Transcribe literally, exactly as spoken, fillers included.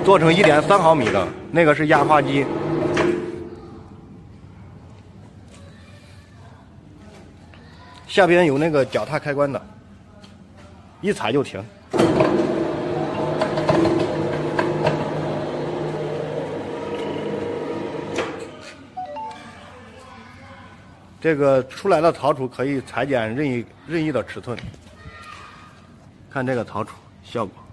做成一点三毫米的，那个是压花机。下边有那个脚踏开关的，一踩就停。这个出来的槽杵可以裁剪任意任意的尺寸，看这个槽杵效果。